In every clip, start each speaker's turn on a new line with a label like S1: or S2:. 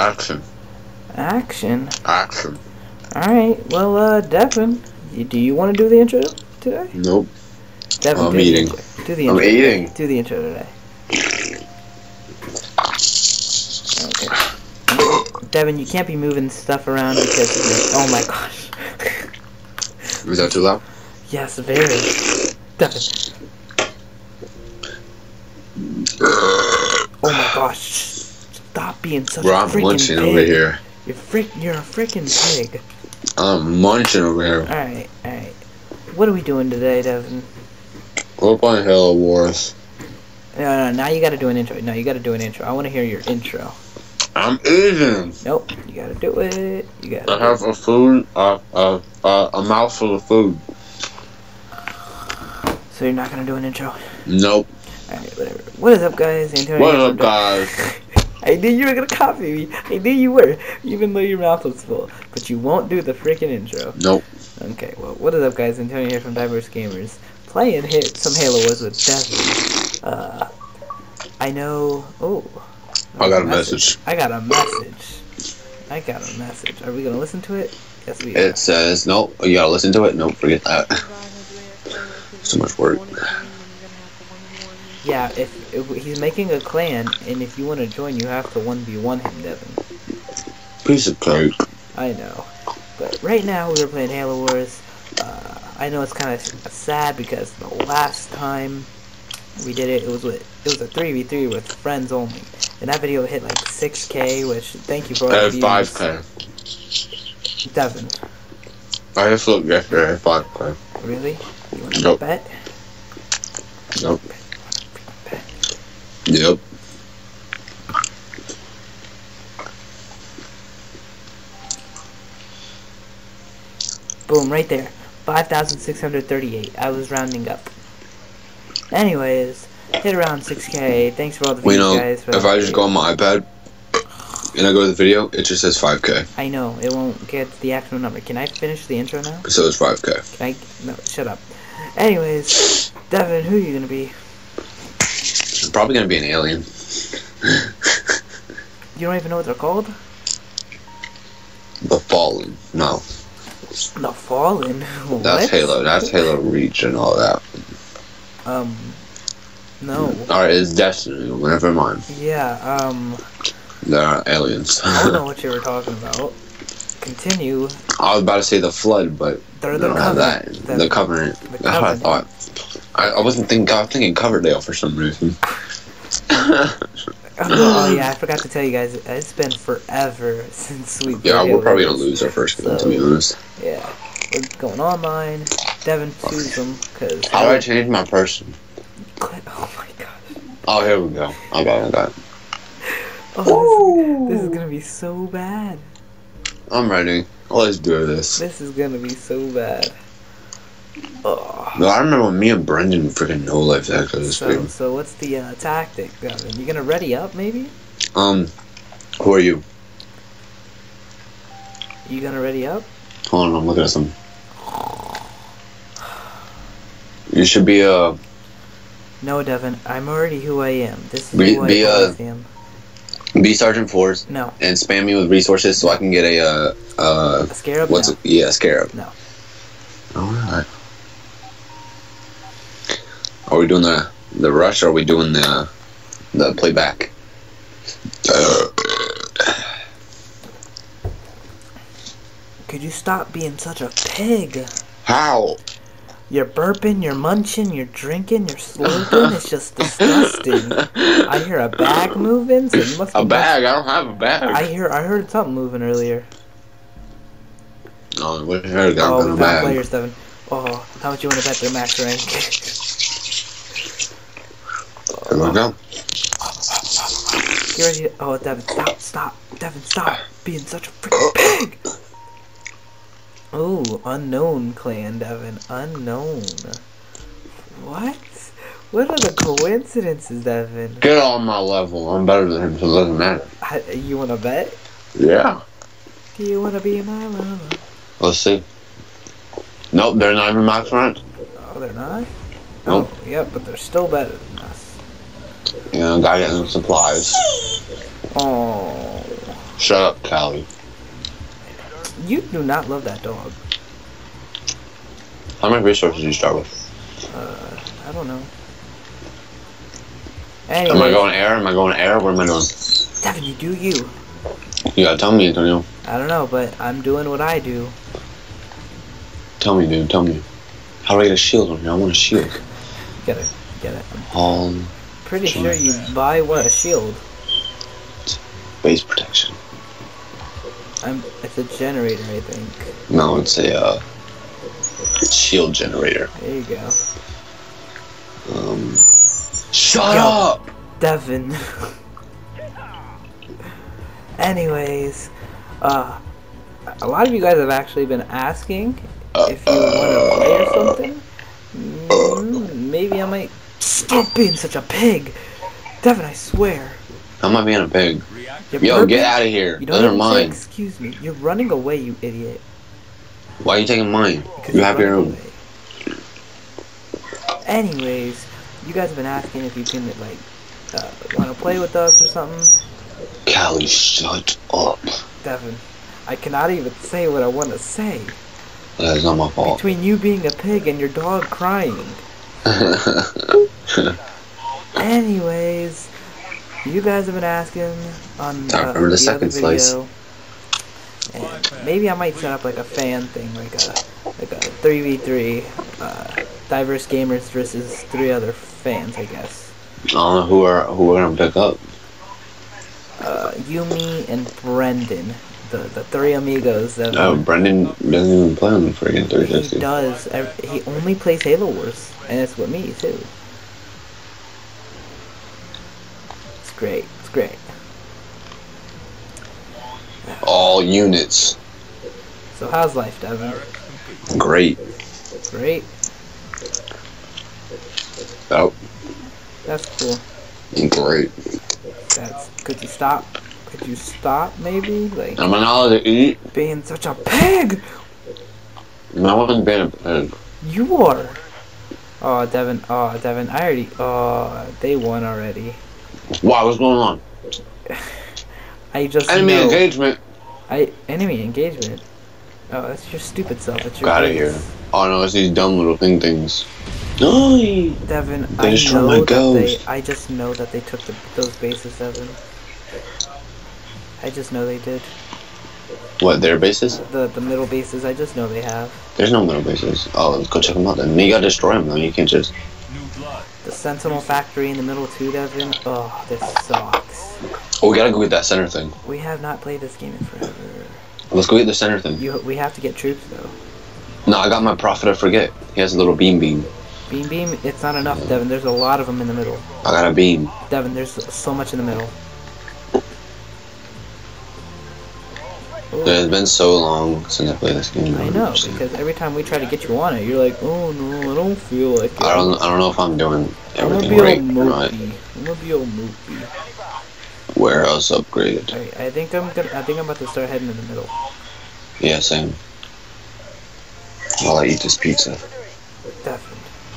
S1: Action.
S2: Action?
S1: Action.
S2: Alright, well, Devin, do you want to do the intro today?
S1: Nope.
S2: Devin,
S1: I'm eating.
S2: Do the intro.
S1: I'm eating.
S2: Today. Do the intro today. Okay. Devin, you can't be moving stuff around because oh my gosh.
S1: Was that too loud?
S2: Yes, very. Devin. Oh my gosh. Stop being such a freaking
S1: munching
S2: pig.
S1: over here.
S2: You're a freaking pig.
S1: I'm munching over here.
S2: Alright. What are we doing today, Devin?
S1: We're playing Halo Wars.
S2: No, now you gotta do an intro. No, you gotta do an intro. I wanna hear your intro.
S1: I'm eating.
S2: Nope, you gotta do it.
S1: I have a food, a mouthful of food.
S2: So you're not gonna do an intro?
S1: Nope.
S2: Alright, whatever. What is up, guys? Antonio.
S1: What up, guys?
S2: I knew you were gonna copy me. I knew you were, even though your mouth was full. But you won't do the freaking intro.
S1: Nope.
S2: Okay, well, what is up, guys? Antonio here from Diverse Gamers. Playing some Halo Wars with Devin. I know... Oh.
S1: I got a message.
S2: I got a message. Are we gonna listen to it? Yes, we are.
S1: It says, nope, you gotta listen to it. Nope, forget that. So much work.
S2: Yeah, if he's making a clan, and if you want to join, you have to 1v1 him, Devin.
S1: Piece of cake.
S2: I know. But right now, we're playing Halo Wars. I know it's kind of sad because the last time we did it, it was a 3v3 with friends only. And that video hit like 6K, which, thank you for all the views.
S1: 5K.
S2: Devin.
S1: I just looked yesterday at 5K.
S2: Really? You want to bet?
S1: Nope. Yep.
S2: Boom, right there. 5,638. I was rounding up. Anyways, hit around 6K. Thanks for all the views, guys.
S1: If I just go on my iPad and I go to the video, it just says 5K.
S2: I know, it won't get the actual number. Can I finish the intro now?
S1: So it's 5K.
S2: Can I? No, shut up. Anyways, Devin, who are you gonna be?
S1: I'm probably gonna be an alien.
S2: You don't even know what they're called?
S1: The Fallen. No.
S2: The Fallen? What?
S1: That's Halo. That's Halo Reach and all that.
S2: No.
S1: Alright, it's Destiny. Never mind.
S2: Yeah,
S1: They're aliens.
S2: I don't know what you were talking about. Continue.
S1: I was about to say the Flood, but
S2: They're
S1: they don't have that. The Covenant. That's what I thought. I wasn't thinking. I was thinking Coverdale for some reason.
S2: Oh yeah, I forgot to tell you guys. It's been forever since we.
S1: Yeah, we're probably gonna lose our first game, to be honest.
S2: Yeah, we're going online. Devin, choose them because.
S1: How do I change my person?
S2: Oh my gosh.
S1: Oh, here we go. I got it.
S2: Oh, this is gonna be so bad.
S1: I'm ready. Let's do this.
S2: This is gonna be so bad. Oh.
S1: No, I remember when me and Brendan freaking no-life that this game.
S2: So what's the tactic, Devin? You gonna ready up, maybe?
S1: Who are you?
S2: You gonna ready up?
S1: Hold on, I'm looking at some. You should be
S2: No, Devin. I'm already who I am. This is who I am.
S1: Be Sergeant Force.
S2: No.
S1: And spam me with resources so I can get a
S2: Scarab?
S1: What's it? Yeah, Scarab.
S2: No.
S1: Alright. Are we doing the rush or are we doing the playback?
S2: Could you stop being such a pig?
S1: How?
S2: You're burping, you're munching, you're drinking, you're slurping. It's just disgusting. I hear a bag moving, so you must be
S1: a bag? I don't have a bag.
S2: I heard something moving earlier.
S1: Oh, we heard that.
S2: Oh, we
S1: a
S2: found
S1: bag.
S2: players, Devin. Oh, how much you want to bet their max rank?
S1: Here we go.
S2: You ready? Oh, Devin, stop. Devin, stop being such a freaking pig. Oh, unknown clan, Devin. Unknown. What? What are the coincidences, Devin?
S1: Get on my level. I'm better than him, so it doesn't matter.
S2: You want to bet?
S1: Yeah.
S2: Do you want to be my lover?
S1: Let's see. Nope, they're not even max rank.
S2: Oh, they're not?
S1: Nope.
S2: Oh, yeah, but they're still better than us.
S1: Yeah, gotta get them supplies.
S2: Oh.
S1: Shut up, Callie.
S2: You do not love that dog.
S1: How many resources do you start with?
S2: I don't know.
S1: Am I
S2: Anyways,
S1: going air? Am I going air? What am I doing?
S2: Devin, you do you.
S1: You gotta tell me, Antonio.
S2: I don't know, but I'm doing what I do.
S1: Tell me, dude. Tell me. How do I get a shield on here? I want a shield.
S2: Get it. I'm pretty sure you buy what, a shield.
S1: Base protection.
S2: It's a generator, I think.
S1: No, it's a shield generator.
S2: There you go.
S1: Shut
S2: Yo.
S1: up!
S2: Devin. Anyways, a lot of you guys have actually been asking if you want to play or something. Maybe I might. Stop being such a pig, Devin. I swear.
S1: I'm not being a pig.
S2: You're
S1: Yo,
S2: burping.
S1: get out of here.
S2: You
S1: Those
S2: don't
S1: are
S2: even say
S1: mine.
S2: excuse me. You're running away, you idiot.
S1: Why are you taking mine?
S2: Because
S1: You
S2: you're
S1: have your
S2: running
S1: own.
S2: away. Anyways, you guys have been asking if you can like want to play with us or something.
S1: Callie, shut up.
S2: Devin, I cannot even say what I want to say.
S1: That's not my fault.
S2: Between you being a pig and your dog crying. Anyways, you guys have been asking on
S1: Time for the
S2: the
S1: second
S2: other
S1: slice.
S2: video, and maybe I might set up like a fan thing, like a 3v3, diverse gamers versus 3 other fans, I guess.
S1: I don't know who we're gonna pick up.
S2: You, me, and Brendan, the 3 amigos that.
S1: No, Brendan doesn't even play on the friggin'
S2: He
S1: 360.
S2: does. He only plays Halo Wars, and it's with me too. It's great. It's great.
S1: All units.
S2: So how's life, Devin?
S1: Great.
S2: Great.
S1: Oh,
S2: That's cool.
S1: great.
S2: Could you stop? Could you stop, maybe? Like,
S1: Am I not allowed to eat?
S2: being such a pig!
S1: No one's being a pig.
S2: You are! Oh, Devin, I already, they won already.
S1: Wow, what's going on?
S2: I just
S1: Enemy
S2: know.
S1: engagement.
S2: Enemy engagement? Oh, that's your stupid self. It's your
S1: Got it
S2: base.
S1: here. Oh no, it's these dumb little things. No.
S2: Devin,
S1: They destroyed my ghost.
S2: I just know that they took those bases, Devin. I just know they did.
S1: What, their bases?
S2: The middle bases, I just know they have.
S1: There's no middle bases. Oh, let's go check them out then. You gotta destroy them though. You can't just.
S2: The Sentinel factory in the middle too, Devin. Oh, this sucks.
S1: Oh, we gotta go get that center thing.
S2: We have not played this game in forever.
S1: Let's go get the center thing.
S2: We have to get troops though.
S1: No, I got my Prophet of Forget. He has a little beam.
S2: Beam, it's not enough, Devin. There's a lot of them in the middle.
S1: I got a beam.
S2: Devin, there's so much in the middle. Ooh,
S1: It's been so long since I played this game.
S2: I know, because every time we try to get you on it, you're like, oh no, I don't feel like it.
S1: I don't know if I'm doing
S2: I'm gonna
S1: everything
S2: be all
S1: right or
S2: mopey.
S1: not.
S2: I'm gonna be all mopey.
S1: Warehouse upgraded.
S2: Alright, I think I'm about to start heading in the middle.
S1: Yeah, same. While I eat this pizza.
S2: Definitely.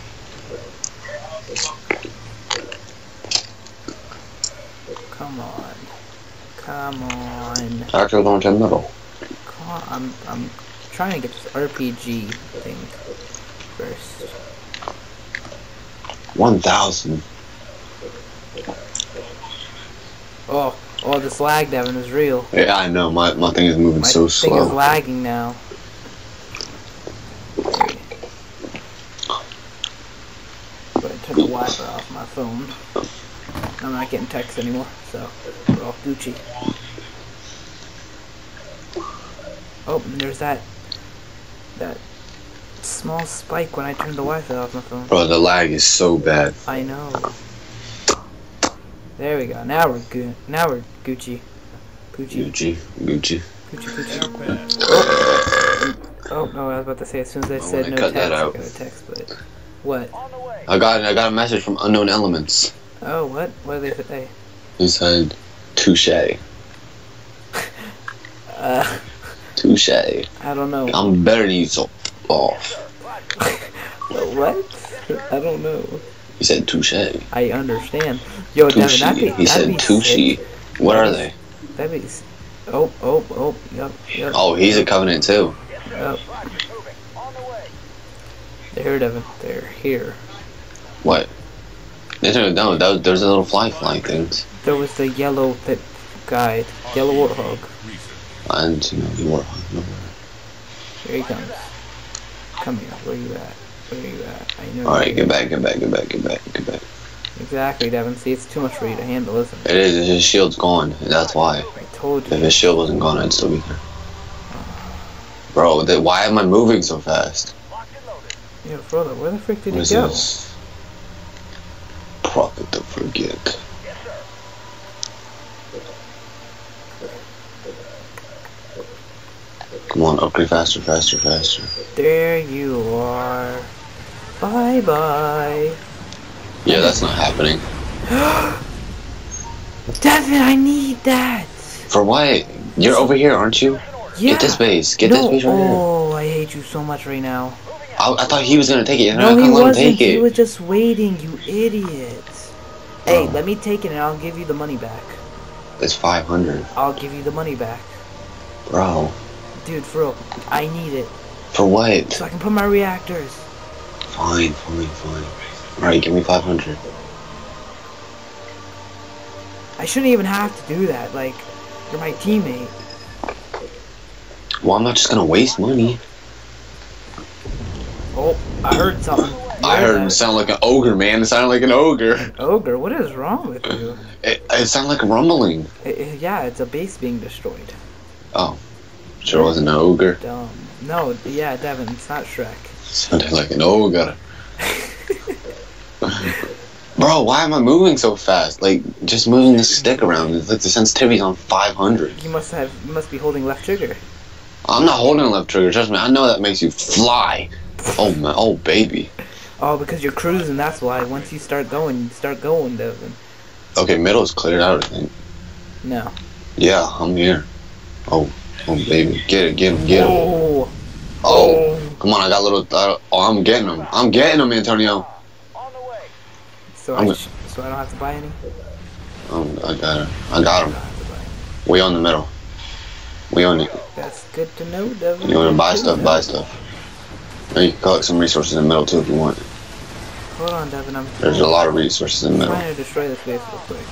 S2: Come on. Come on.
S1: Actually, going to the middle.
S2: Come on. I'm trying to get this RPG thing first.
S1: 1,000.
S2: Oh, this lag, Devin, is real.
S1: Yeah, I know. My thing is moving
S2: My
S1: so
S2: thing is
S1: slow.
S2: lagging now. Go ahead and turn the Wi-Fi off my phone. I'm not getting texts anymore, so we're all Gucci. Oh, and there's that small spike when I turned the Wi-Fi off my phone.
S1: Bro, the lag is so bad.
S2: I know. There we go. Now we're good. Now we're Gucci.
S1: Gucci.
S2: Gucci. Oh no, I was about to say as soon as I said
S1: wanna
S2: no
S1: cut
S2: text,
S1: that
S2: I
S1: out.
S2: got a text, but what?
S1: I got a message from Unknown Elements.
S2: Oh, what? What did they say?
S1: He said, touche. Touche.
S2: I don't know.
S1: I'm better than you, so off.
S2: What? I don't know.
S1: He said touche.
S2: I understand. Yo, Devin,
S1: Touche.
S2: that'd be
S1: He said
S2: sick.
S1: touche. What are they?
S2: That'd be Oh, yep.
S1: Oh, he's a Covenant too.
S2: Yep. They're here, Devin. They're here.
S1: What? No, there's a little flying things.
S2: There was the yellow guy, yellow warthog.
S1: I didn't see no warthog. No.
S2: Here he comes. Come here. Where you at? Where you at? I know.
S1: Alright, get back.
S2: Exactly, Devin. See, it's too much for you to handle, isn't it?
S1: It is. His shield's gone. That's why.
S2: I told you.
S1: If his shield wasn't gone, I'd still be there. Bro, why am I moving so fast?
S2: Yeah, Frodo, where the frick did
S1: What
S2: he go?
S1: is this? Prophet to forget. Come on, upgrade faster.
S2: There you are. Bye.
S1: Yeah, that's not happening.
S2: Devin, I need that.
S1: For what? You're over here, aren't you?
S2: Yeah.
S1: Get this base. Get this base right here.
S2: Oh, I hate you so much right now.
S1: I thought he was gonna take it. And
S2: No,
S1: I
S2: he
S1: couldn't let him
S2: wasn't.
S1: take
S2: He
S1: it.
S2: was just waiting, you idiot. Hey,
S1: Oh.
S2: let me take it and I'll give you the money back.
S1: It's 500,
S2: I'll give you the money back.
S1: bro.
S2: Dude, for real, I need it.
S1: For what?
S2: So I can put my reactors.
S1: Fine. Alright, give me 500.
S2: I shouldn't even have to do that. Like, you're my teammate.
S1: Well, I'm not just gonna waste money.
S2: Oh, I heard something. You
S1: I heard
S2: that?
S1: it sound like an ogre, man. It sounded like an ogre.
S2: Ogre, what is wrong with you?
S1: It sounded like a rumbling.
S2: Yeah, it's a base being destroyed.
S1: Oh, sure wasn't an ogre.
S2: Dumb. No, yeah, Devin, it's not Shrek.
S1: Sounded like an ogre. Bro, why am I moving so fast? Like, just moving the stick around. It's like the sensitivity's on 500.
S2: You must be holding left trigger.
S1: I'm not holding the left trigger, trust me. I know that makes you fly. Oh, man. Oh, baby.
S2: Oh, because you're cruising, that's why. Once you start going, Devin.
S1: Okay, middle's cleared out, I think.
S2: No.
S1: Yeah, I'm here. Oh, baby. Get him.
S2: Oh.
S1: Come on, I got a little... I'm getting him, Antonio.
S2: So I don't have to buy any?
S1: I got him. We on the middle. We on it.
S2: That's good to know, Devin.
S1: You want to buy stuff? Buy stuff. And you can collect some resources in the middle, too, if you want.
S2: Hold on, Devin.
S1: There's a lot of resources in the
S2: I'm
S1: middle.
S2: trying to destroy this base real quick.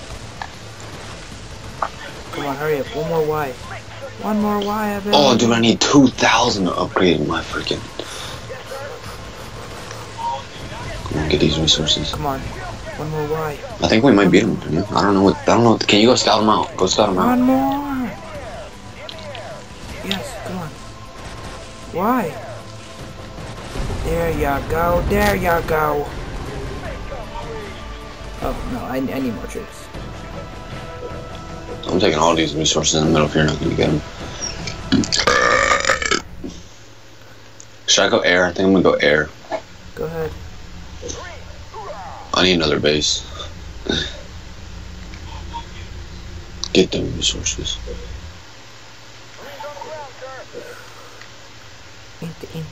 S2: Come on, hurry up. One more Y. One more Y, I bet.
S1: Oh, dude, I need 2,000 to upgrade my freaking... Come on, get these resources.
S2: Come on. One more Y.
S1: I think we might beat him. I don't know. Can you go scout him out? Go scout him out.
S2: One more. Yes, come on. Why? There you go. Oh, no, I need more troops.
S1: I'm taking all these resources in the middle if you're not going to get them. Should I go air? I think I'm going to go air.
S2: Go ahead.
S1: I need another base. Get them resources.
S2: Int.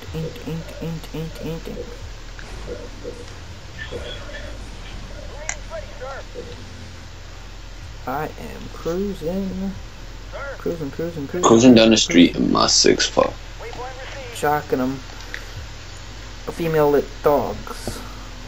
S2: I am cruising.
S1: Cruising down the street in my 6'4".
S2: Shocking them. Female lit dogs.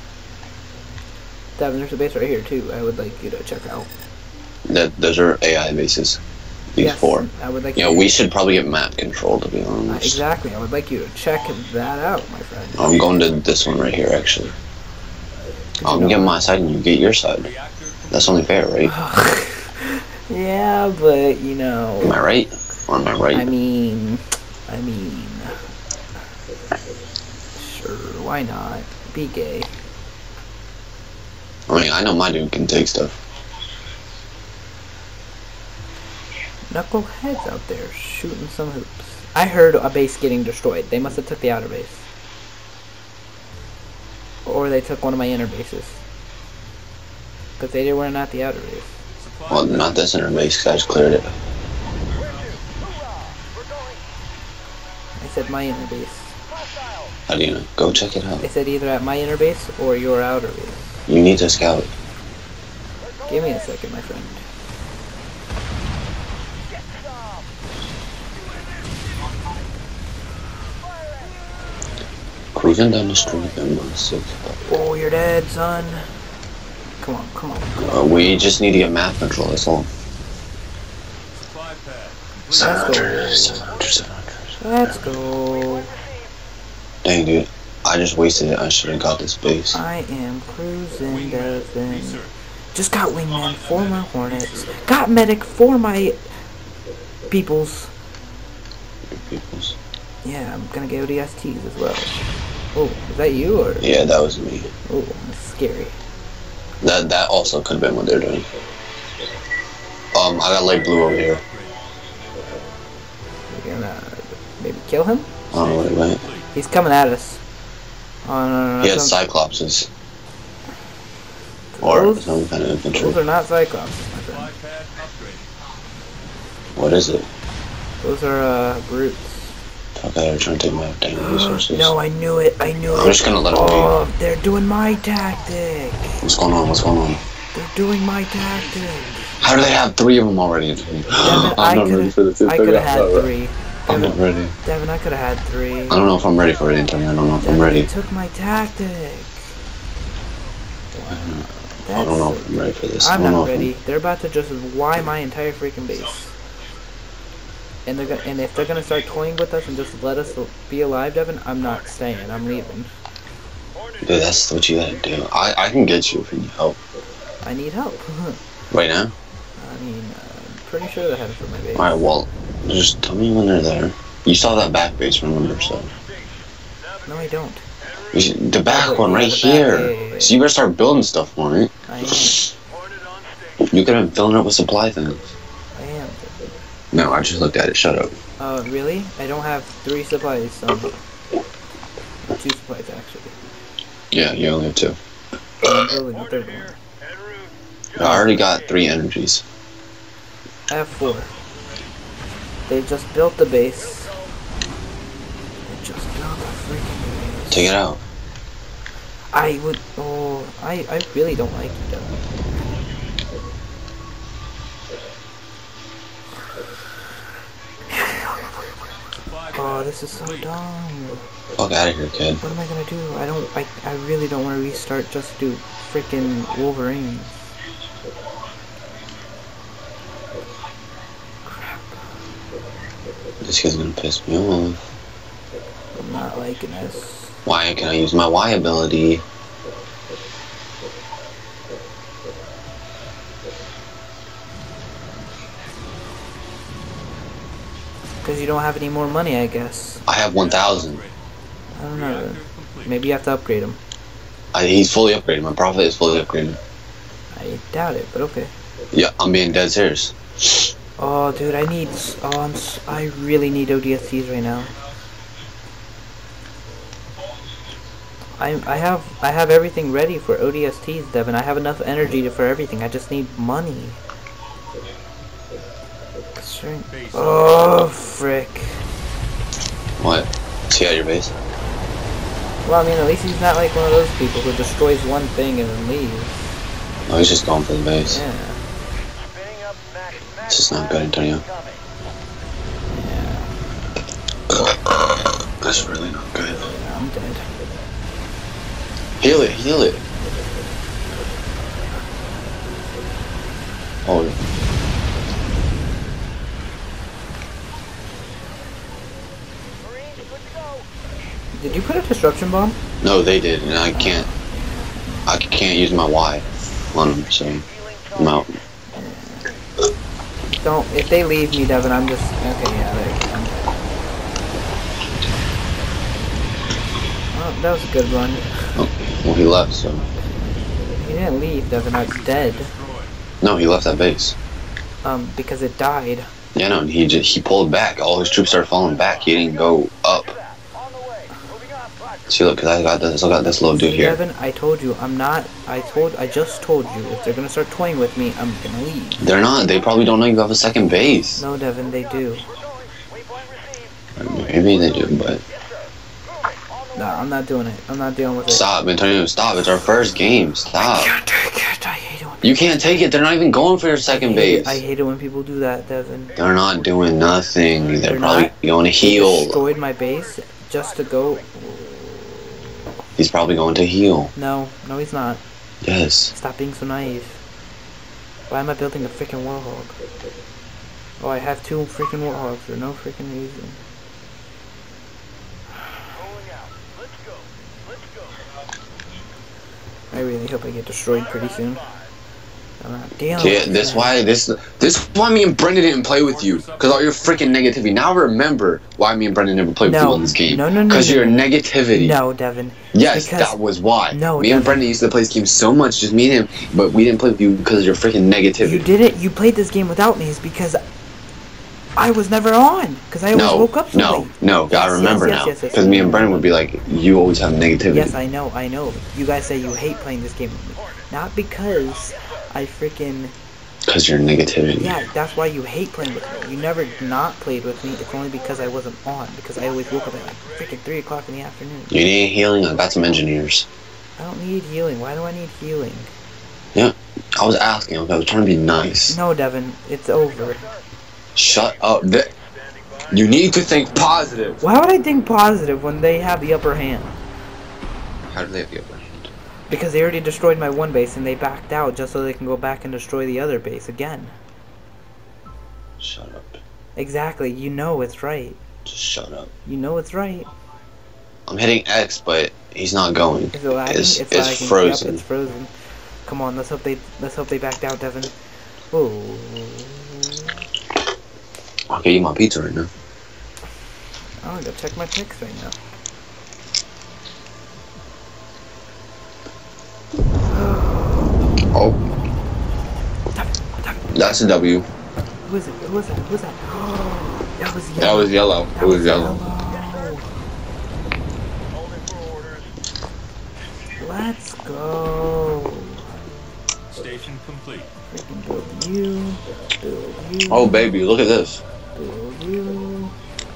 S2: Devin, there's a base right here too. I would like you to check out.
S1: Those are AI bases. These
S2: Yes,
S1: 4.
S2: I would like.
S1: Yeah, we should probably get map control, to be honest.
S2: Exactly. I would like you to check that out, my friend.
S1: I'm going to this one right here, actually. I'm getting my side and you get your side. That's only fair, right?
S2: Yeah, but you know.
S1: Am I right? Or am I right?
S2: I mean. Sure, why not? Be gay.
S1: I mean, I know my dude can take stuff.
S2: Knuckleheads out there shooting some hoops. I heard a base getting destroyed. They must have took the outer base. Or they took one of my inner bases. Because they were not the outer base.
S1: Well, not this inner base, because I just cleared it.
S2: I said my inner base.
S1: How do you know? Go check it out.
S2: I said either at my inner base or your outer base.
S1: You need to scout.
S2: Give me a second, my friend.
S1: cruising down the street in my 6.
S2: Oh, you're dead, son. Come on, come on. Come on.
S1: We just need to get map control, that's all. 700, 700, 700.
S2: Let's go.
S1: Dang, dude. I just wasted it. I should have got this base.
S2: I am cruising, Devin. Just got wingman for my hornets. Got medic for my peoples.
S1: Your peoples.
S2: Yeah, I'm gonna get ODSTs as well. Oh, is that you or?
S1: Yeah, that was me.
S2: Oh, that's scary.
S1: That also could have been what they're doing. I got light blue over here.
S2: We're gonna maybe kill him?
S1: I don't know what it went.
S2: He's coming at us. Oh, no.
S1: He had Cyclopses. Or some kind of infantry.
S2: Those are not Cyclops, my friend.
S1: What is it?
S2: Those are, brutes.
S1: Okay, they're trying to take my damn resources.
S2: No, I knew it. I knew it.
S1: I'm just gonna let it
S2: Oh, they're doing my tactic.
S1: What's going on? What's going on?
S2: They're doing my tactic.
S1: How do they have 3 of them already?
S2: Devin,
S1: I'm not ready for this.
S2: I could have had 3.
S1: I'm not ready.
S2: Devin, I could have had 3.
S1: I don't know if I'm ready for it, Antonio. I don't know if I'm ready.
S2: They took my tactic.
S1: I don't know if I'm ready for this.
S2: I'm not ready. They're about to just Y my entire freaking base. And if they're gonna start toying with us and just let us be alive, Devin, I'm not staying. I'm leaving.
S1: Dude, that's what you gotta do. I can get you if you need help.
S2: I need help.
S1: Right now?
S2: I mean, I'm pretty sure they're headed for my base.
S1: Alright, well, just tell me when they're there. You saw that back base, remember, so.
S2: No, I don't.
S1: The back one, right here.
S2: Yeah.
S1: So you better start building stuff for it.
S2: I am.
S1: You could have been filling it with supply things.
S2: I am.
S1: No, I just looked at it. Shut up.
S2: Really? I don't have 3 supplies. 2 supplies, actually.
S1: Yeah, you only have 2.
S2: I'm building a 3rd one.
S1: I already got 3 energies.
S2: I have 4. They just built the base. They just built a freaking base.
S1: Take it out.
S2: I would. Oh, I really don't like you, though. Oh, this is so dumb.
S1: Fuck out of here, kid.
S2: What am I gonna do? I really don't want to restart just to do freaking Wolverines. Crap.
S1: This kid's gonna piss me off.
S2: I'm not liking this.
S1: Why can I use my Y ability?
S2: Because you don't have any more money, I guess.
S1: I have 1,000.
S2: I don't know. Maybe you have to upgrade him.
S1: He's fully upgraded. My profit is fully upgraded.
S2: I doubt it, but okay.
S1: Yeah, I'm being dead serious.
S2: Oh, dude, I need. I really need ODSTs right now. I have everything ready for ODSTs, Devin. I have enough energy for everything. I just need money. Oh, frick.
S1: What? Is he at your base?
S2: Well, I mean, at least he's not like one of those people who destroys one thing and then leaves.
S1: Oh, he's just going for the base.
S2: Yeah.
S1: This is not good, Antonio.
S2: Yeah.
S1: That's really not good.
S2: Yeah, I'm dead.
S1: Heal it, heal it. Oh.
S2: Did you put a disruption bomb?
S1: No, they did, and I can't use my Y on them, so I'm out.
S2: Don't. If they leave me, Devin, I'm just. Okay, yeah, there you go. I'm dead. Oh, that was a good run.
S1: Oh, well, he left, so.
S2: He didn't leave, Devin. I was dead.
S1: No, he left that base.
S2: Because it died.
S1: Yeah, no, he pulled back. All his troops started falling back. He didn't go up. See, look, cause I still got this little dude here.
S2: Devin, I told you, I'm not. I just told you, if they're gonna start toying with me, I'm gonna leave.
S1: They're not. They probably don't know you have a second base.
S2: No, Devin, they do.
S1: Maybe they do, but.
S2: No, I'm not doing it. I'm not dealing with it.
S1: Stop, Antonio, stop. It's our first game. Stop.
S2: I can't take it. I hate it when
S1: You can't take it. They're not even going for your second base.
S2: I hate it when people do that, Devin.
S1: They're not doing nothing. They're probably
S2: not.
S1: going to
S2: They
S1: heal.
S2: destroyed my base just to go.
S1: He's probably going to heal.
S2: No, he's not.
S1: Yes.
S2: Stop being so naive. Why am I building a freaking warhog? Oh, I have 2 freaking warhogs for no freaking reason. I really hope I get destroyed pretty soon. I'm not dealing
S1: Yeah,
S2: with
S1: that's
S2: that.
S1: why why me and Brendan didn't play with you. Cause all your freaking negativity. Now I remember why me and Brendan never played with you on this game.
S2: No.
S1: Cause your negativity.
S2: No, Devin.
S1: Yes,
S2: Because
S1: that was why.
S2: No,
S1: me and Brendan used to play this game so much, just me and him, but we didn't play with you because of your freaking negativity.
S2: You did it. You played this game without me is because I was never on. Because I always woke up so late.
S1: No, I remember now. Because me and Brendan would be like, you always have negativity.
S2: Yes, I know. You guys say you hate playing this game with me. Not because I freaking...
S1: Because you're negativity.
S2: Yeah, that's why you hate playing with me. You never not played with me. It's only because I wasn't on. Because I always woke up at like freaking 3 o'clock in the afternoon.
S1: You need healing? I got some engineers.
S2: I don't need healing. Why do I need healing?
S1: Yeah, I was asking. I was trying to be nice.
S2: No, Devin. It's over.
S1: Shut up. You need to think positive.
S2: Why would I think positive when they have the upper hand?
S1: How do they have the upper hand?
S2: Because they already destroyed my one base and they backed out just so they can go back and destroy the other base again.
S1: Shut up.
S2: Exactly. You know it's right.
S1: Just shut up.
S2: You know it's right.
S1: I'm hitting X, but he's not going.
S2: Is it lagging?
S1: It's
S2: lagging.
S1: frozen.
S2: Yep, it's frozen. Come on, let's hope they backed out, Devin. Oh.
S1: I'll get you my pizza right now.
S2: I gotta check my text right now.
S1: Oh. That's a W.
S2: Who is it? Who was that? Who was that? That was yellow.
S1: That was yellow.
S2: That
S1: It was yellow.
S2: Let's go.
S3: Station complete.
S2: Freaking build you. Build you.
S1: Oh, baby, look at this.
S2: Build you.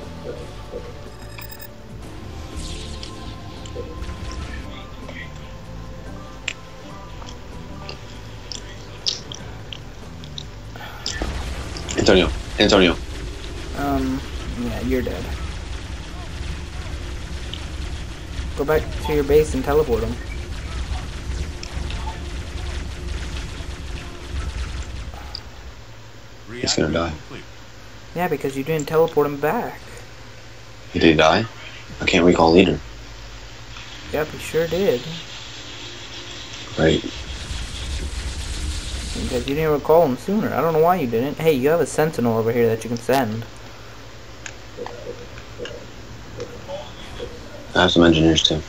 S1: Antonio.
S2: Yeah, you're dead. Go back to your base and teleport him.
S1: He's gonna die.
S2: Yeah, because you didn't teleport him back.
S1: Did he die? I can't recall leader.
S2: Yep, he sure did.
S1: Right.
S2: Because you didn't recall him sooner. I don't know why you didn't. Hey, you have a sentinel over here that you can send.
S1: I have some engineers too.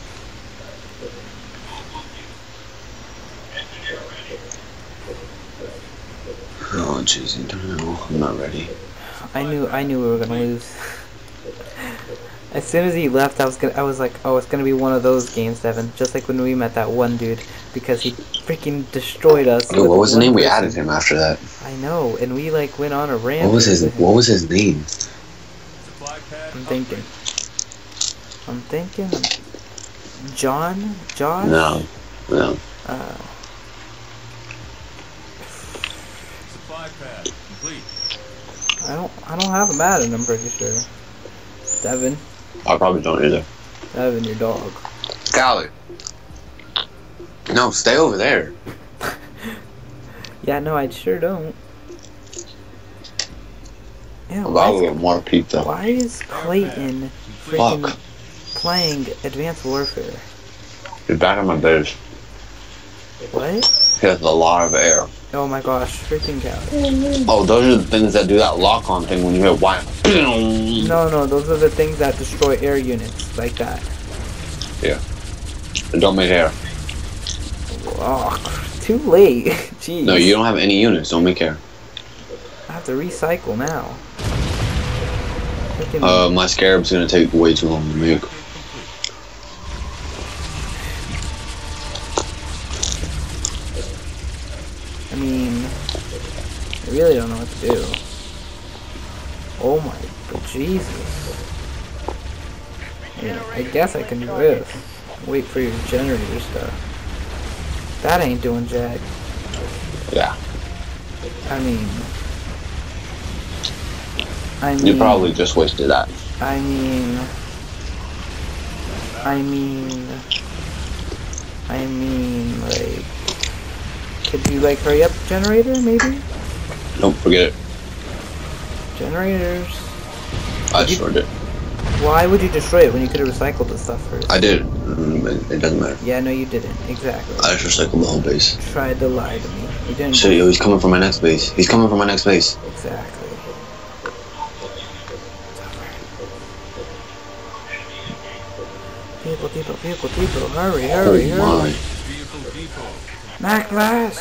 S1: Oh jeez, Antonio, I'm not ready.
S2: I knew we were gonna lose. As soon as he left, I was like, oh, it's gonna be one of those games, Devin. Just like when we met that one dude, because he freaking destroyed us.
S1: Yo, what was the name? We added him after that.
S2: I know, and we like went on a rant.
S1: What was his name?
S2: I'm thinking. John? Josh?
S1: No.
S3: Supply pad complete.
S2: I don't have him added, I'm pretty sure. Devin.
S1: I probably don't either.
S2: Devin, your dog.
S1: Golly. No, stay over there.
S2: Yeah, no, I sure don't. Yeah,
S1: I'll get more pizza.
S2: Why is Clayton freaking playing Advanced Warfare?
S1: He's back in my base.
S2: What?
S1: He has a lot of air.
S2: Oh my gosh, freaking cow.
S1: Oh, those are the things that do that lock-on thing when you hit Y.
S2: No, those are the things that destroy air units, like that.
S1: Yeah. It don't make air.
S2: Oh, too late. Jeez.
S1: No, you don't have any units. Don't make air.
S2: I have to recycle now. Freaking
S1: My Scarab's gonna take way too long to make.
S2: I mean, I really don't know what to do. Oh my Jesus. Yeah, I guess I can do this. Wait for your generator stuff. That ain't doing jack.
S1: Yeah.
S2: I mean,
S1: You probably just wasted that.
S2: I mean, I mean, like, could you like hurry up, generator? Maybe.
S1: Nope, forget it.
S2: Generators.
S1: I destroyed it.
S2: Why would you destroy it when you could have recycled the stuff first?
S1: I did. It doesn't matter.
S2: Yeah, no, you didn't. Exactly.
S1: I just recycled the whole base.
S2: Tried to lie to me. You didn't.
S1: Shit, yo, he's coming from my next base. He's coming from my next base.
S2: Exactly. People, hurry, hurry,
S1: Oh my.
S2: hurry.
S3: Vehicle depot.
S2: Mac last.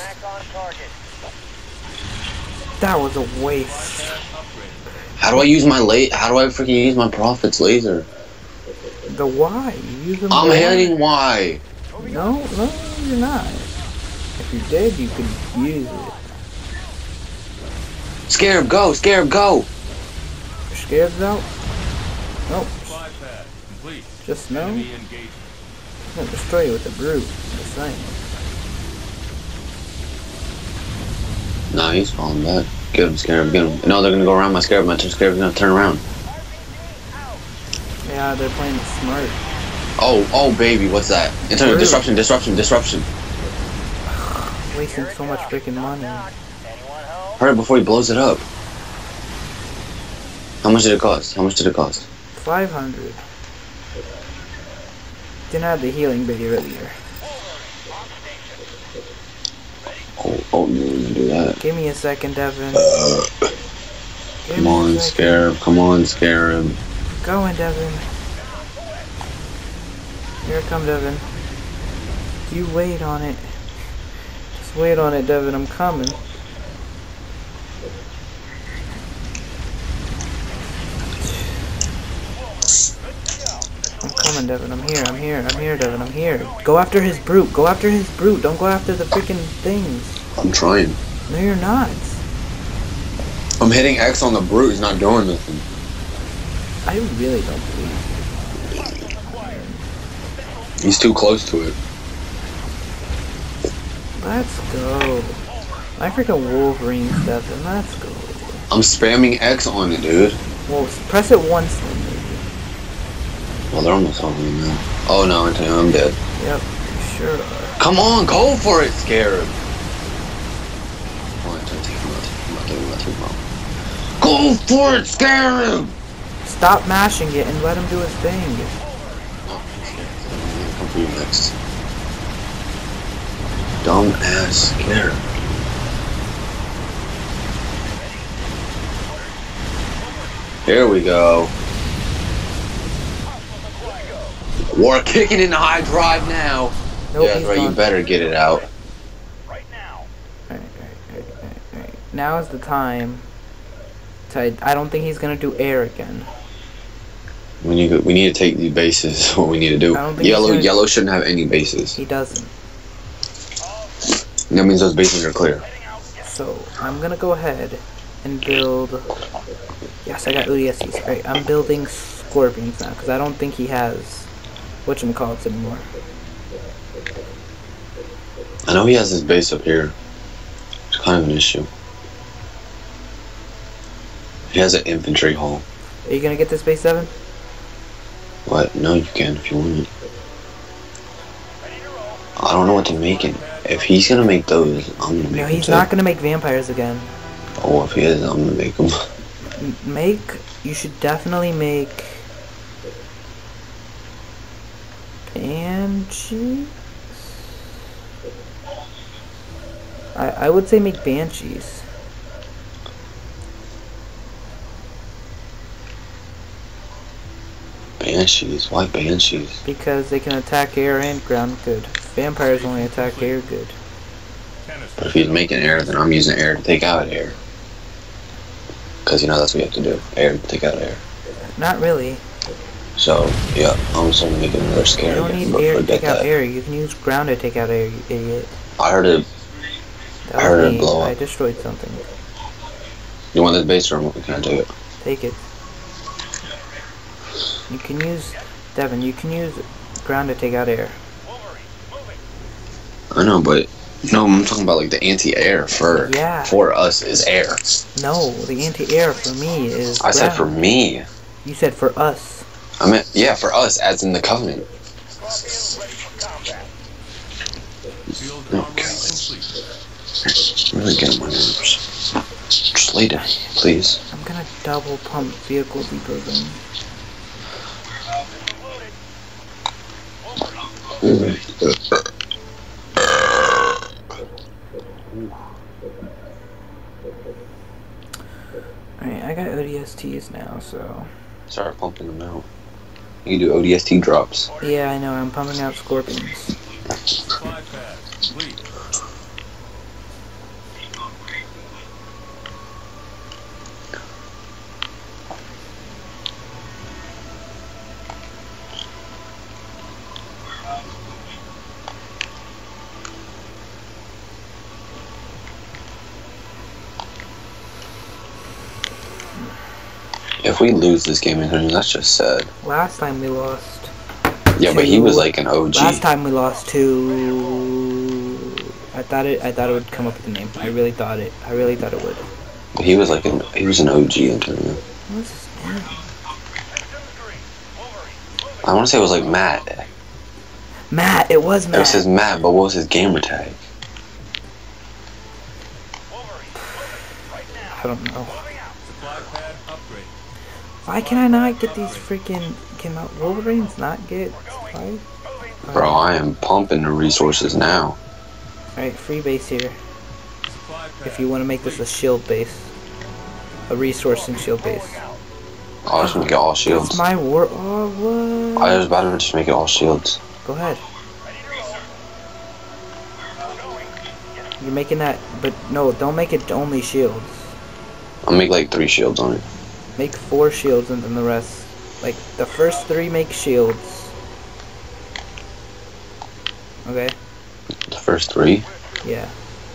S2: That was a waste.
S3: Upgrade.
S1: How do I use my How do I freaking use my Prophet's laser?
S2: The Y. You use them.
S1: I'm
S2: the Y.
S1: hitting Y.
S2: No, you're not. If you did, you could use it.
S1: Scarab, go! Scarab, go!
S2: Your scared's out? Nope.
S3: Supply pad complete.
S2: Just no.
S3: Enemy engagement.
S2: I'm gonna destroy you with the brute. Just saying.
S1: Nah, he's falling back. Get him, Scarab, get him. No, they're gonna go around my Scarab. My Scarab's gonna turn around.
S2: Yeah, they're playing it smart.
S1: Oh, baby, what's that?
S2: Brute.
S1: Disruption.
S2: Wasting so much freaking money.
S1: Hurry before he blows it up. How much did it cost?
S2: 500. Didn't have the healing bay earlier.
S1: Oh, you didn't do that.
S2: Give me a second, Devin. Give
S1: Come
S2: me a
S1: on,
S2: second.
S1: Scarab. Come on, Scarab.
S2: Going, Devin. Here I come, Devin. You wait on it. Just wait on it, Devin. I'm coming. I'm coming, Devin. I'm here, Devin. I'm here. Go after his brute. Don't go after the freaking things.
S1: I'm trying.
S2: No, you're not.
S1: I'm hitting X on the brute. He's not doing nothing.
S2: I really don't believe
S1: He's too close to it.
S2: Let's go. My freaking Wolverines, Devin. Let's go.
S1: I'm spamming X on it, dude.
S2: Well, press it once then, maybe.
S1: Well, they're almost on me now. Oh no, I'm dead.
S2: Yep, you sure are.
S1: Come on, go for it, Scarab. Oh, take him out. Go for it, Scarab!
S2: Stop mashing it and let him do his thing.
S1: Oh, Scarab. I'm gonna come for you next. Dumb ass Scarab. Here we go. We're kicking in the high drive now.
S2: Nope,
S1: Yeah,
S2: he's
S1: right.
S2: gone.
S1: You better get it out.
S2: Right. Now is the time. I don't think he's gonna do air again.
S1: We need to take these bases. Is what we need to do.
S2: I don't think he's gonna-
S1: Yellow shouldn't have any bases.
S2: He doesn't.
S1: That means those bases are clear.
S2: So I'm gonna go ahead and build. Yes, I got ODSCs. Alright, I'm building Scorpions now because I don't think he has whatchamacallits anymore.
S1: I know he has his base up here. It's kind of an issue. He has an infantry hall.
S2: Are you gonna get this base 7?
S1: What? No, you can if you want it. I don't know what to make it. If he's gonna make those, I'm gonna make
S2: No,
S1: them
S2: he's
S1: too.
S2: not gonna make vampires again.
S1: Oh, if he is, I'm gonna make them.
S2: You should definitely make Banshees. I would say make Banshees.
S1: Banshees? Why Banshees?
S2: Because they can attack air and ground good. Vampires only attack air good.
S1: But if he's making air, then I'm using air to take out air. Because, that's what you have to do. Air to take out air.
S2: Not really.
S1: So, yeah, I'm just gonna make another
S2: You
S1: scare
S2: don't
S1: again,
S2: need
S1: but
S2: air to
S1: forget
S2: take out
S1: that.
S2: air. You can use ground to take out air, you idiot.
S1: I heard it.
S2: That
S1: I heard
S2: was
S1: it
S2: me.
S1: blow up.
S2: I destroyed something.
S1: You want this base or can I take it?
S2: Take it. You can use, Devin, you can use ground to take out air.
S1: I know, but no, I'm talking about like the anti-air for us is air.
S2: No, the anti-air for me is
S1: I said for
S2: ground.
S1: me.
S2: You said for us.
S1: I meant, yeah, for us, as in the Covenant.
S3: Shield
S1: Okay.
S3: armory complete.
S1: Really get on my nerves. Just lay down, please.
S2: I'm gonna double pump vehicle depot then. Alright, I got ODSTs now, so...
S1: Start pumping them out. You can do ODST drops.
S2: Yeah, I know, I'm pumping out Scorpions.
S3: Supply pad complete.
S1: If we lose this game, that's just sad.
S2: Last time we lost...
S1: Yeah, but he was like an OG.
S2: Last time we lost to... I thought it would come up with the name. I really thought it would.
S1: But he was like he was an OG in tournament.
S2: What's his name?
S1: I want to say it was like Matt.
S2: Matt, it was Matt.
S1: It says Matt, but what was his gamer tag?
S2: I don't know.
S3: Supply pad upgrade.
S2: Why can I not get these freaking... Can the Wolverines not get supplies?
S1: Bro, I am pumping the resources now.
S2: Alright, free base here.
S3: Supply pad.
S2: If you want to make this a shield base. A resource and shield base.
S1: I'll just make it all shields.
S2: That's my war... Oh, what?
S1: I was about to just make it all shields.
S2: Go ahead. You're making that... But no, don't make it only shields.
S1: I'll make like 3 shields on it.
S2: Make 4 shields and then the rest... Like, the first 3 make shields. Okay?
S1: The first 3?
S2: Yeah.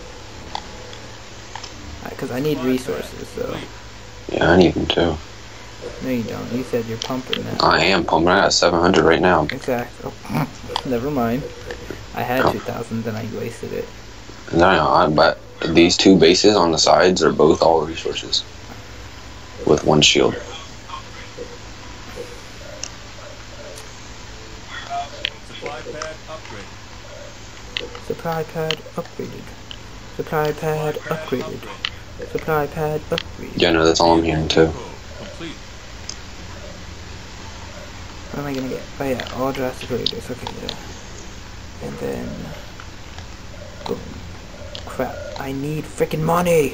S2: Because I need resources, so...
S1: Yeah, I need them too.
S2: No, you don't. You said you're pumping that.
S1: I am pumping. I got 700 right now.
S2: Exactly. Oh, never mind. I had
S1: Oh.
S2: 2,000, then I wasted it.
S1: No, but these 2 bases on the sides are both all resources. With 1 shield.
S3: Supply pad upgrade.
S2: Supply pad upgraded. Supply pad upgraded. Supply pad upgraded.
S1: Yeah, no, that's all I'm hearing too.
S3: Complete.
S2: What am I gonna get? Oh yeah, all drastic radius. Okay, yeah. And then... Boom. Crap. I need freaking money!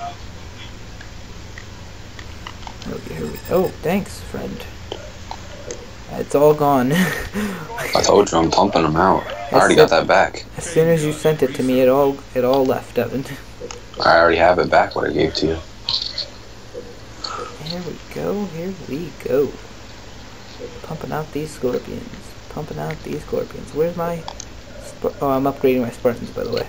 S2: Oh, thanks, friend. It's all gone.
S1: I told you I'm pumping them out. I already got that back.
S2: As soon as you sent it to me, it all left, Evan.
S1: I already have it back what I gave to you.
S2: Here we go, here we go. Pumping out these scorpions. Pumping out these scorpions. Where's my... Oh, I'm upgrading my Spartans, by the way.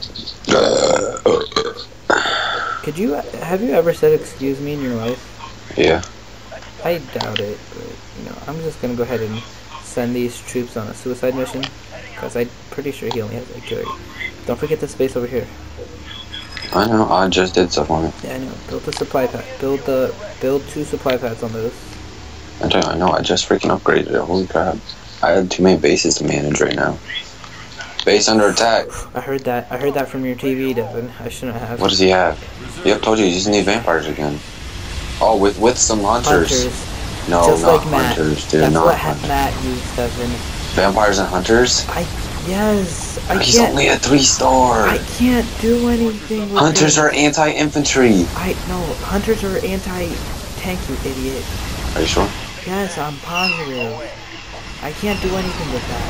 S2: Have you ever said excuse me in your life?
S1: Yeah.
S2: I doubt it, but, you know, I'm just gonna go ahead and send these troops on a suicide mission, because I'm pretty sure he only has artillery. Don't forget the space over here.
S1: I know, I just did stuff on it.
S2: Yeah, I know. Build the supply pad. Build 2 supply pads on those.
S1: I know, I just freaking upgraded it. Holy crap. I had too many bases to manage right now. Base under attack.
S2: I heard that from your TV, Devin. I shouldn't have.
S1: What does he have? Yep, told you, he just needs vampires again. Oh, with some hunters. No,
S2: Just
S1: not
S2: like Matt.
S1: hunters, dude.
S2: That's
S1: not
S2: what
S1: hunters.
S2: Matt used, Devin.
S1: Vampires and hunters?
S2: Yes. I
S1: He's
S2: can't.
S1: only a 3-star.
S2: I can't do anything with
S1: Hunters
S2: it.
S1: are anti-infantry.
S2: Hunters are anti-tank, you idiot.
S1: Are you sure?
S2: Yes, I'm positive. I can't do anything with that.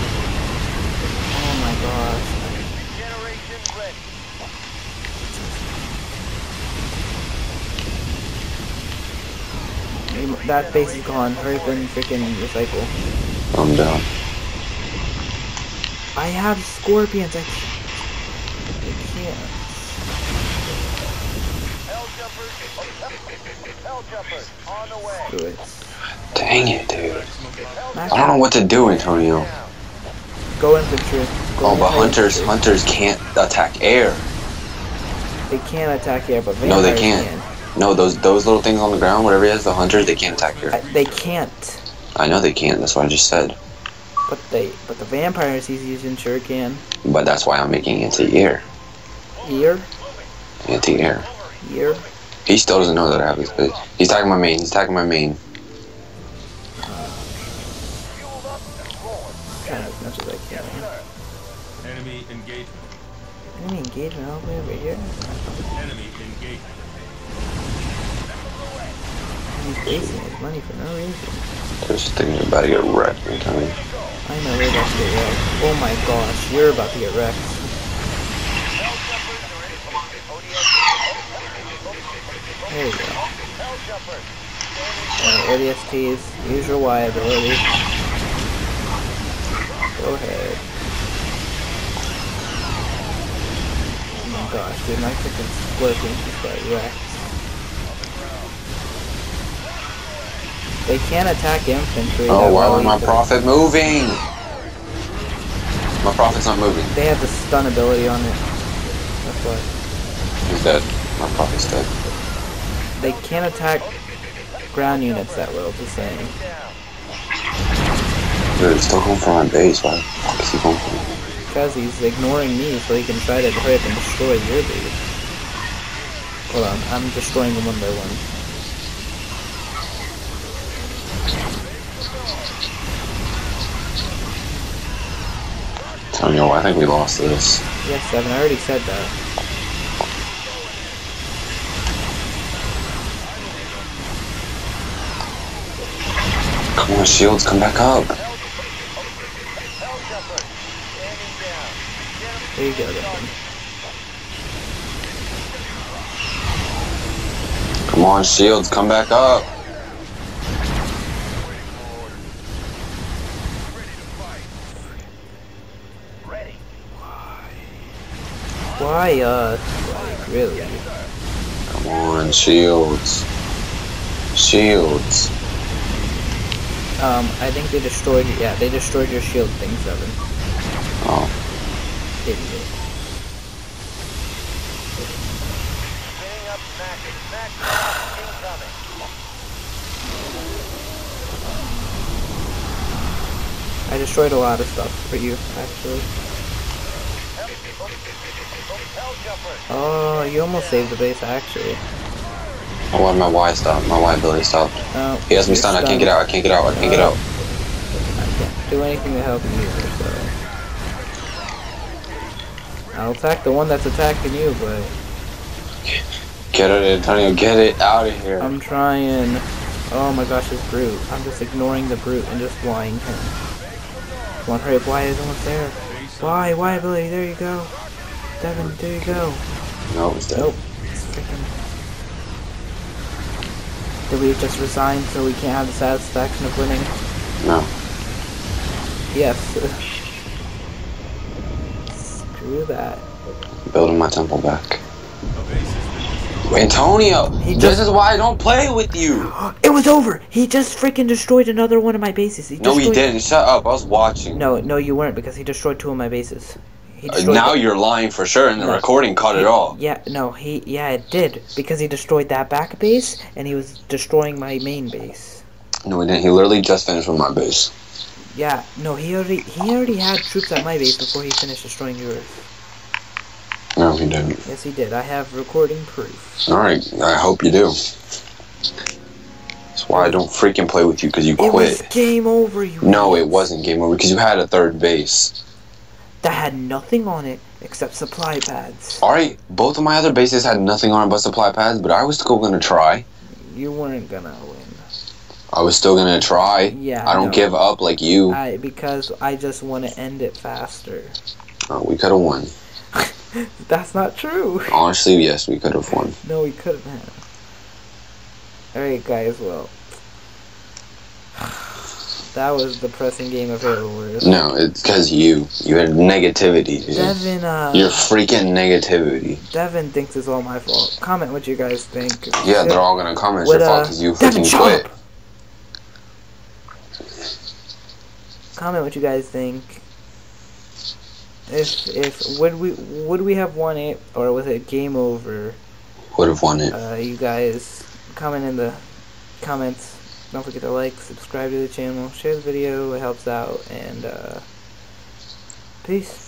S2: Oh my gosh. That base is gone. Hurry up and freaking recycle.
S1: I'm down.
S2: I have scorpions. I can't. Do it.
S1: Dang it, dude.
S2: Max,
S1: I don't know what to do, Antonio.
S2: Go infantry. Go
S1: Oh, but
S2: infantry.
S1: hunters can't attack air.
S2: They can attack air, but
S1: No, they
S2: vampires
S1: can't. No, those little things on the ground, whatever it is, the hunters, they can't attack air.
S2: They can't.
S1: I know they can't, that's what I just said.
S2: But the vampires he's using sure can.
S1: But that's why I'm making anti-air.
S2: Ear?
S1: Anti-air.
S2: Ear?
S1: He still doesn't know that I have this base. He's attacking my main. He's attacking my main.
S2: Trying as much as I can.
S3: Enemy engagement.
S2: Enemy engagement all the way over here.
S3: Enemy engagement.
S2: He's wasting his money for no reason.
S1: Just thinking about to get wrecked every time.
S2: I know we're about to get wrecked. Oh my gosh, you're about to get wrecked. There you go. ODSTs, use your Y ability. Go ahead. Oh my gosh, dude, my freaking Scorpion just got wrecked. They can't attack infantry.
S1: Oh, why
S2: well
S1: was my
S2: either.
S1: prophet moving? My prophet's not moving.
S2: They have the stun ability on it. That's why.
S1: He's dead. My prophet's dead.
S2: They can't attack ground units that well, just saying.
S1: Dude, he's still going for my base. Why the fuck is he going for me?
S2: Because he's ignoring me so he can try to hurry up and destroy your base. Hold on, I'm destroying them one by one.
S1: Tell me, I think we lost this.
S2: Yes, Seven, I already said that.
S1: Come on, shields, come back up.
S2: There you go, Devin.
S1: Come on, shields, come back up.
S2: Why, like, really?
S1: Come on, shields. Shields.
S2: I think they destroyed, yeah, they destroyed your shield thing, Seven.
S1: Oh.
S2: Idiot. I destroyed a lot of stuff for you, actually. Oh, you almost saved the base, actually.
S1: Oh, why did my Y stop? My Y ability stopped.
S2: Oh,
S1: He has me
S2: you're
S1: stunned. I can't get out. I can't get out. I can't get out.
S2: I can't do anything to help you either, so... I'll attack the one that's attacking you, but...
S1: Get it, Antonio. Get it out of here.
S2: I'm trying... Oh my gosh, this brute. I'm just ignoring the brute and just flying him. Come on, hurry up. Y is almost there. Y ability. There you go. Devin, there you go.
S1: No, it's dead.
S2: Nope. It's freaking... Did we just resign so we can't have the satisfaction of winning?
S1: No.
S2: Yes. Screw that.
S1: Building my temple back.
S3: A base has been
S1: Antonio,
S2: He
S1: this
S2: just-
S1: is why I don't play with you.
S2: It was over! He just freaking destroyed another one of my bases.
S1: No, he didn't. Shut up. I was watching.
S2: No, you weren't, because he destroyed two of my bases. He
S1: Now you're lying for sure, and the
S2: No.
S1: recording caught it all.
S2: Yeah, no, it did. Because he destroyed that back base, and he was destroying my main base.
S1: No, he didn't. He literally just finished with my base.
S2: Yeah, no, he already had troops at my base before he finished destroying yours.
S1: No, he didn't.
S2: Yes, he did. I have recording proof.
S1: Alright, I hope you do. That's why I don't freaking play with you, because you
S2: It was
S1: quit.
S2: game over, you
S1: No, it
S2: idiots.
S1: wasn't game over, because you had a third base.
S2: That had nothing on it except supply pads.
S1: Alright, both of my other bases had nothing on it but supply pads, but I was still gonna try.
S2: You weren't gonna win.
S1: I was still gonna try.
S2: Yeah,
S1: I don't
S2: no.
S1: give up like you.
S2: Because I just want to end it faster.
S1: Oh, we could have won.
S2: That's not true.
S1: Honestly, yes, we could have won.
S2: No, we couldn't have. Alright, guys, well. That was the pressing game of Halo Wars.
S1: No, it's because you had negativity, dude.
S2: Devin,
S1: Your freaking negativity.
S2: Devin thinks it's all my fault. Comment what you guys think.
S1: Yeah, they're all gonna comment it's
S2: What,
S1: your fault because you
S2: Devin,
S1: freaking
S2: shut
S1: quit.
S2: up! Comment what you guys think. Would we have won it, or was it game over?
S1: Would have won it.
S2: You guys comment in the comments. Don't forget to like, subscribe to the channel, share the video, it helps out, and peace.